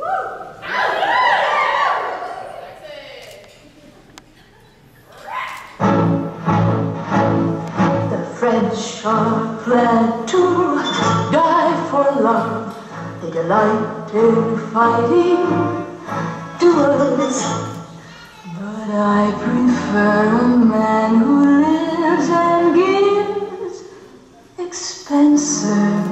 French are glad to die for love. They delight in fighting duels. But I prefer a man who lives and gives expensive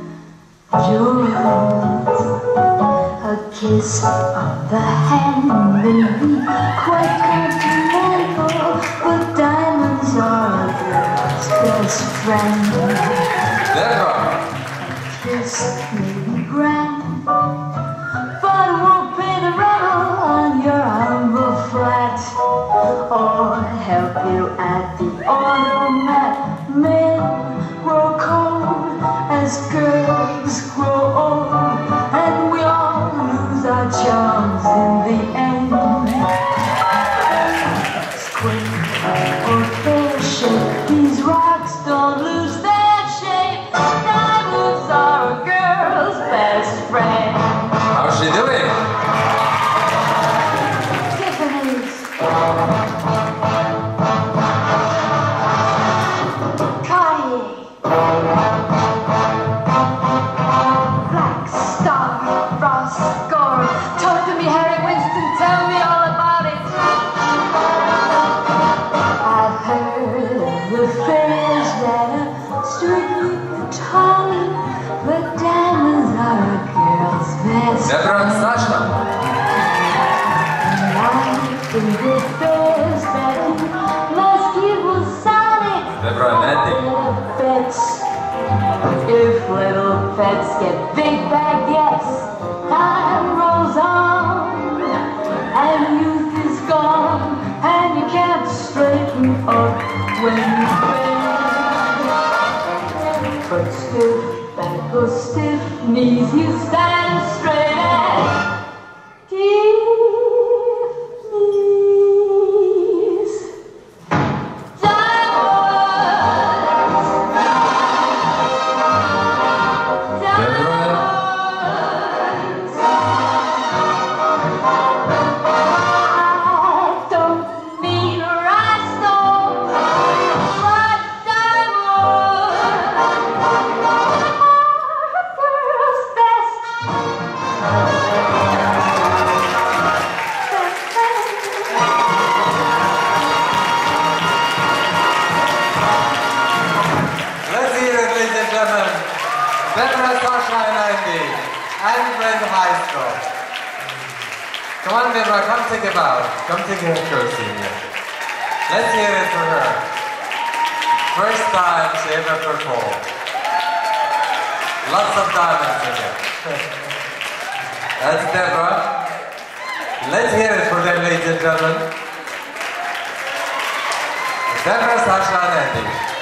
jewels. A kiss on the hand may be quite continental, but diamonds are a girl's best friend. Deborah! A kiss may be grand, but it won't pay the rental on your humble flat, or help you at the automat. Men grow cold as girls grow old, and we all lose our charms in the end. Square or pear shape, these rocks don't lose their shape. Diamonds are a girl's best friend. How's she doing? Tiffany's, Cartier, Black Star, Ross Gore. Talk to me, Harry Winston, tell me all about it. I've heard of the fairs that are strictly tongue, but diamonds are a girl's best Deborah and Sasha. life in the fairs that you must give was solid. Deborah and Andy. Little pets, if little pets get big baguettes, time rolls on, and youth is gone, and you can't straighten up when you bend. But stiff back or stiff knees, you stand straight and give knees. Diamonds, diamonds. I don't mean rhinestones, but diamonds are a girl's best Let's hear it, ladies and gentlemen. Deborah, Sasha, and Andy, and Brenda Maestro. Come on, Deborah, come take a bow. Come take a courtesy here. Let's hear it for her. First time she ever performed. Lots of diamonds in it. That's Deborah. Let's hear it for them, ladies and gentlemen. Deborah, Sasha, and Andy.